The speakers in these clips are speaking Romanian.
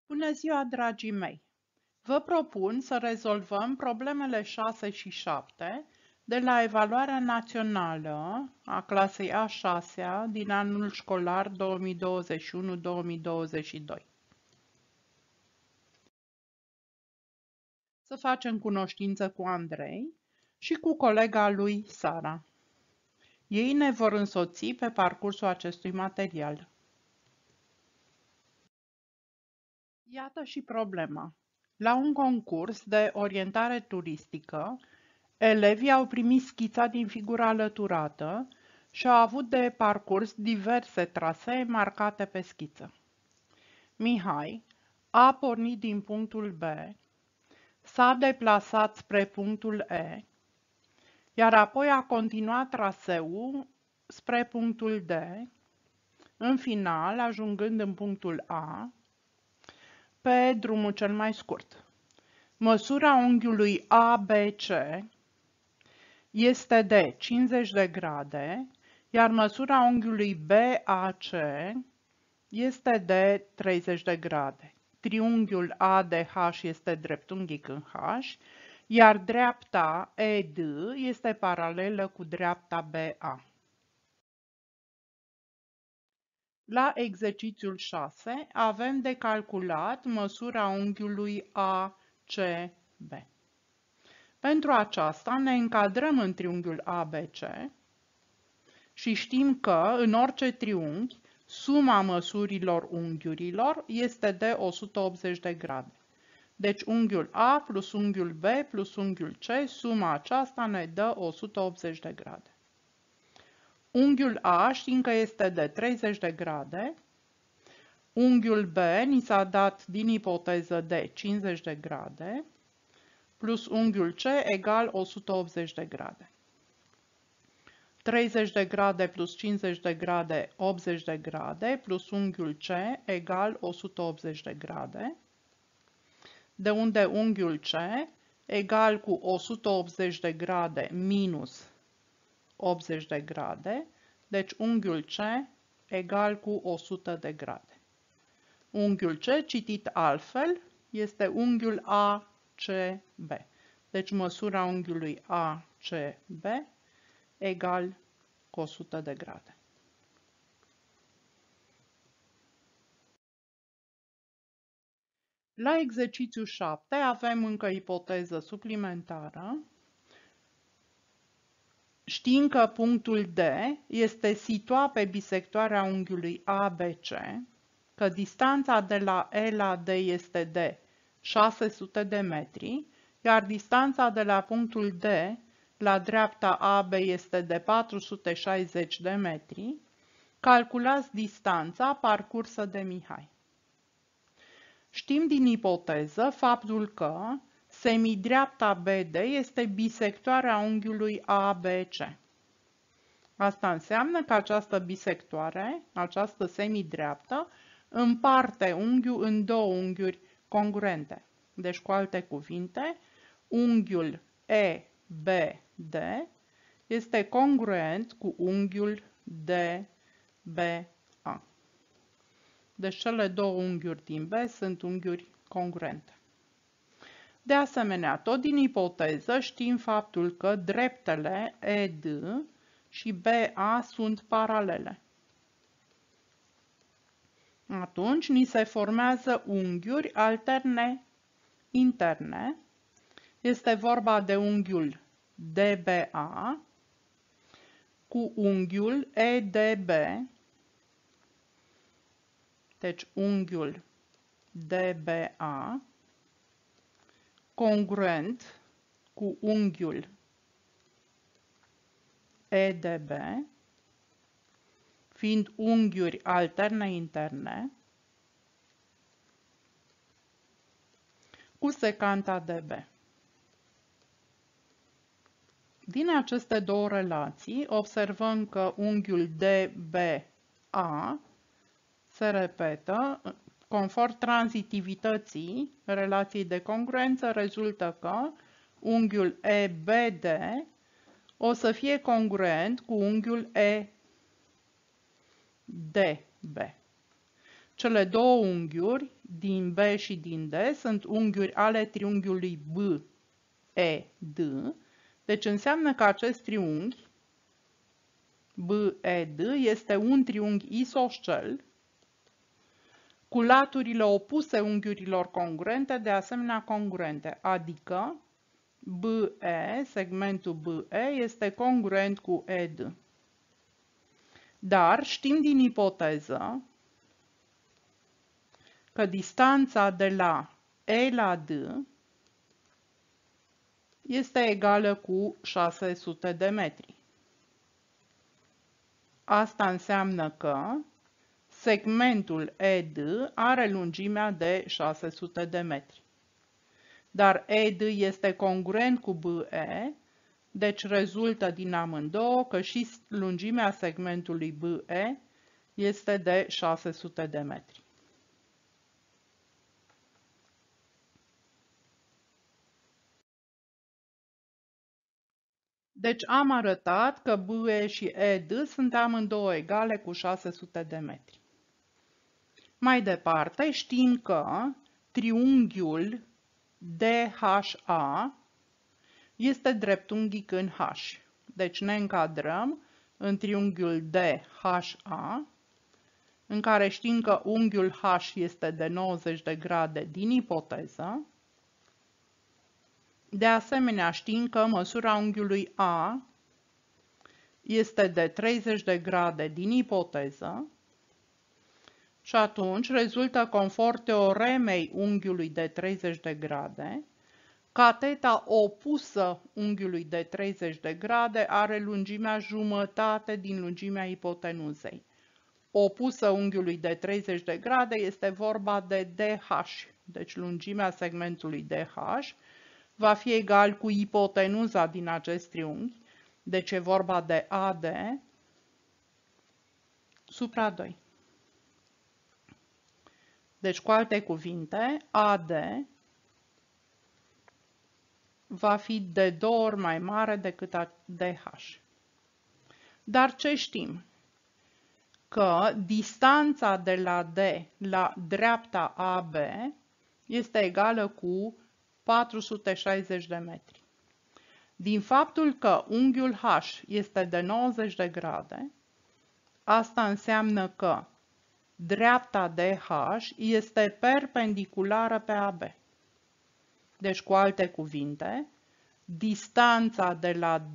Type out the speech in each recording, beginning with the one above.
Bună ziua, dragii mei! Vă propun să rezolvăm problemele 6 și 7 de la evaluarea națională a clasei a 6-a din anul școlar 2021-2022. Să facem cunoștință cu Andrei și cu colega lui Sara. Ei ne vor însoți pe parcursul acestui material. Iată și problema. La un concurs de orientare turistică, elevii au primit schița din figura alăturată și au avut de parcurs diverse trasee marcate pe schiță. Mihai a pornit din punctul B, s-a deplasat spre punctul E, iar apoi a continuat traseul spre punctul D, în final ajungând în punctul A, pe drumul cel mai scurt. Măsura unghiului ABC este de 50 de grade, iar măsura unghiului BAC este de 30 de grade. Triunghiul ADH este dreptunghic în H, iar dreapta ED este paralelă cu dreapta BA. La exercițiul 6 avem de calculat măsura unghiului ACB. Pentru aceasta ne încadrăm în triunghiul ABC și știm că în orice triunghi suma măsurilor unghiurilor este de 180 de grade. Deci unghiul A plus unghiul B plus unghiul C, suma aceasta ne dă 180 de grade. Unghiul A știm că este de 30 de grade, unghiul B ni s-a dat din ipoteză de 50 de grade, plus unghiul C egal 180 de grade. 30 de grade plus 50 de grade, 80 de grade, plus unghiul C egal 180 de grade, de unde unghiul C egal cu 180 de grade minus 80 de grade, deci unghiul C egal cu 100 de grade. Unghiul C, citit altfel, este unghiul ACB. Deci măsura unghiului ACB egal cu 100 de grade. La exercițiul 7 avem încă ipoteză suplimentară. Știm că punctul D este situat pe bisectoarea unghiului ABC, că distanța de la E la D este de 600 de metri, iar distanța de la punctul D la dreapta AB este de 460 de metri. Calculați distanța parcursă de Mihai. Știm din ipoteză faptul că semidreapta BD este bisectoarea unghiului ABC. Asta înseamnă că această bisectoare, această semidreaptă, împarte unghiul în două unghiuri congruente. Deci, cu alte cuvinte, unghiul EBD este congruent cu unghiul DBA. Deci cele două unghiuri din B sunt unghiuri congruente. De asemenea, tot din ipoteză știm faptul că dreptele ED și BA sunt paralele. Atunci ni se formează unghiuri alterne interne. Este vorba de unghiul DBA cu unghiul EDB. Deci unghiul DBA congruent cu unghiul EDB, fiind unghiuri alterne interne, cu secanta DB. Din aceste două relații observăm că unghiul DBA se repetă. Conform tranzitivității relației de congruență, rezultă că unghiul EBD o să fie congruent cu unghiul EDB. Cele două unghiuri, din B și din D, sunt unghiuri ale triunghiului BED, deci înseamnă că acest triunghi BED este un triunghi isoscel cu laturile opuse unghiurilor congruente, de asemenea congruente, adică BE, segmentul BE, este congruent cu ED. Dar știm din ipoteză că distanța de la E la D este egală cu 600 de metri. Asta înseamnă că segmentul ED are lungimea de 600 de metri. Dar ED este congruent cu BE, deci rezultă din amândouă că și lungimea segmentului BE este de 600 de metri. Deci am arătat că BE și ED sunt amândouă egale cu 600 de metri. Mai departe știm că triunghiul DHA este dreptunghic în H. Deci ne încadrăm în triunghiul DHA, în care știm că unghiul H este de 90 de grade din ipoteză. De asemenea, știm că măsura unghiului A este de 30 de grade din ipoteză și atunci rezultă conform teoremei unghiului de 30 de grade că teta opusă unghiului de 30 de grade are lungimea jumătate din lungimea ipotenuzei. Opusă unghiului de 30 de grade este vorba de DH, deci lungimea segmentului DH va fi egal cu ipotenuza din acest triunghi, deci e vorba de AD supra 2. Deci, cu alte cuvinte, AD va fi de 2 ori mai mare decât DH. Dar ce știm? Că distanța de la D la dreapta AB este egală cu 460 de metri. Din faptul că unghiul H este de 90 de grade, asta înseamnă că dreapta DH este perpendiculară pe AB. Deci, cu alte cuvinte, distanța de la D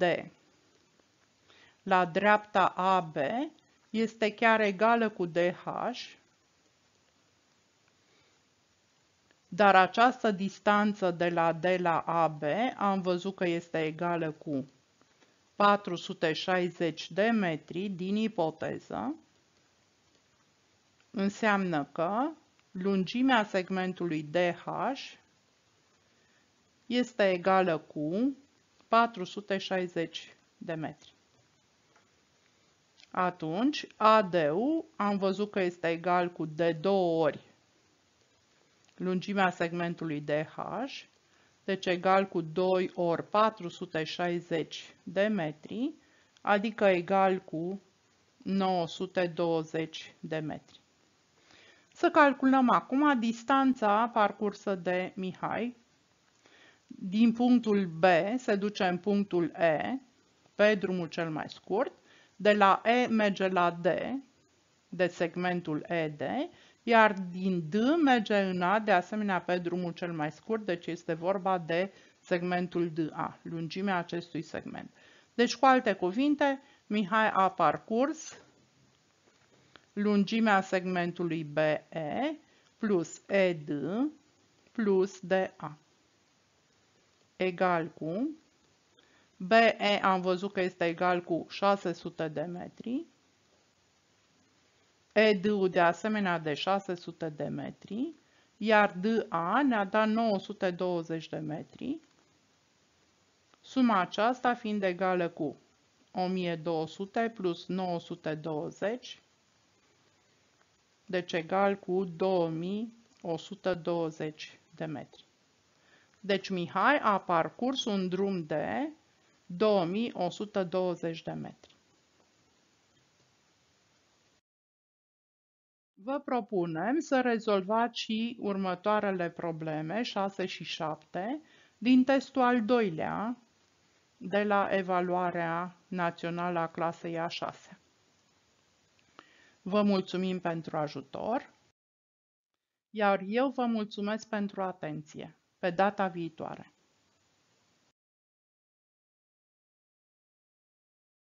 la dreapta AB este chiar egală cu DH, dar această distanță de la D la AB am văzut că este egală cu 460 de metri din ipoteză. Înseamnă că lungimea segmentului DH este egală cu 460 de metri. Atunci, AD-ul am văzut că este egal cu de 2 ori lungimea segmentului DH, deci egal cu 2 ori 460 de metri, adică egal cu 920 de metri. Să calculăm acum distanța parcursă de Mihai. Din punctul B se duce în punctul E, pe drumul cel mai scurt. De la E merge la D, de segmentul ED, iar din D merge în A, de asemenea pe drumul cel mai scurt, deci este vorba de segmentul DA, lungimea acestui segment. Deci, cu alte cuvinte, Mihai a parcurs lungimea segmentului BE plus ED plus DA egal cu BE am văzut că este egal cu 600 de metri, ED-ul de asemenea de 600 de metri, iar DA ne-a dat 920 de metri, suma aceasta fiind egală cu 1200 plus 920, deci egal cu 2120 de metri. Deci Mihai a parcurs un drum de 2120 de metri. Vă propunem să rezolvați și următoarele probleme, 6 și 7, din testul al doilea de la evaluarea națională a clasei a 6. Vă mulțumim pentru ajutor, iar eu vă mulțumesc pentru atenție. Pe data viitoare!